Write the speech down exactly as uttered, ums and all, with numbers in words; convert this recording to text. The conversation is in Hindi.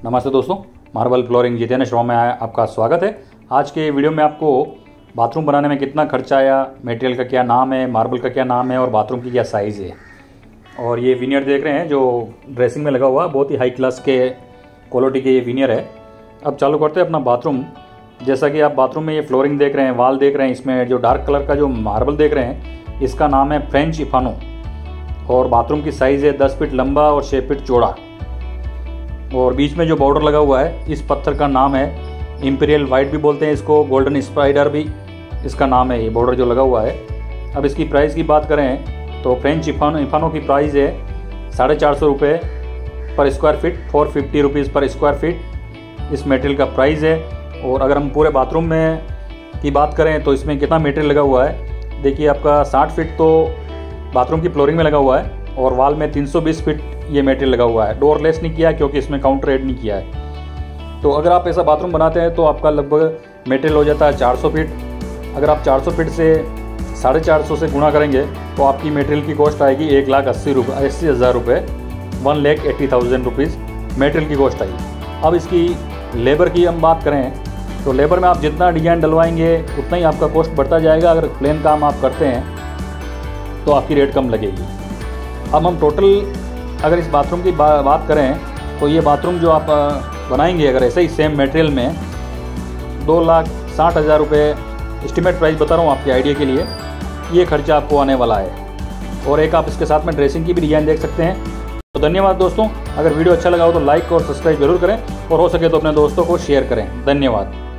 नमस्ते दोस्तों, मार्बल फ्लोरिंग जितेंद्र शर्मा में आपका स्वागत है। आज के वीडियो में आपको बाथरूम बनाने में कितना खर्चा आया, मटेरियल का क्या नाम है, मार्बल का क्या नाम है और बाथरूम की क्या साइज़ है। और ये विनियर देख रहे हैं जो ड्रेसिंग में लगा हुआ, बहुत ही हाई क्लास के क्वालिटी के ये विनियर है। अब चालू करते हैं अपना बाथरूम। जैसा कि आप बाथरूम में ये फ्लोरिंग देख रहे हैं, वाल देख रहे हैं, इसमें जो डार्क कलर का जो मार्बल देख रहे हैं इसका नाम है फ्रेंच इफानो। और बाथरूम की साइज़ है दस फीट लंबा और छः फीट चौड़ा। और बीच में जो बॉर्डर लगा हुआ है इस पत्थर का नाम है इंपीरियल वाइट भी बोलते हैं इसको, गोल्डन स्पाइडर भी इसका नाम है, ये बॉर्डर जो लगा हुआ है। अब इसकी प्राइस की बात करें तो फ्रेंच इफानो इफानो की प्राइस है साढ़े चार सौ रुपये पर square feet, four fifty rupees पर स्क्वायर फीट इस मटेरियल का प्राइस है। और अगर हम पूरे बाथरूम में की बात करें तो इसमें कितना मटेरियल लगा हुआ है, देखिए आपका साठ फीट तो बाथरूम की फ्लोरिंग में लगा हुआ है और वाल में तीन सौ बीस फीट ये मटेरियल लगा हुआ है। डोर लेस नहीं किया है क्योंकि इसमें काउंटर ऐड नहीं किया है। तो अगर आप ऐसा बाथरूम बनाते हैं तो आपका लगभग मटेरियल हो जाता है चार सौ फीट। अगर आप चार सौ फीट से साढ़े चार सौ से गुणा करेंगे तो आपकी मटेरियल की कॉस्ट आएगी एक लाख अस्सी रुपये अस्सी हज़ार रुपये one lakh eighty thousand rupees material की कॉस्ट आई। अब इसकी लेबर की हम बात करें तो लेबर में आप जितना डिजाइन डलवाएंगे उतना ही आपका कॉस्ट बढ़ता जाएगा। अगर प्लेन काम आप करते हैं तो आपकी रेट कम लगेगी। अब हम टोटल अगर इस बाथरूम की बा, बात करें तो ये बाथरूम जो आप बनाएंगे अगर ऐसे ही सेम मटेरियल में दो लाख साठ हज़ार रुपये एस्टिमेट प्राइस बता रहा हूँ आपके आइडिया के लिए, ये खर्चा आपको आने वाला है। और एक आप इसके साथ में ड्रेसिंग की भी डिज़ाइन देख सकते हैं। तो धन्यवाद दोस्तों, अगर वीडियो अच्छा लगा हो तो लाइक और सब्सक्राइब जरूर करें और हो सके तो अपने दोस्तों को शेयर करें। धन्यवाद।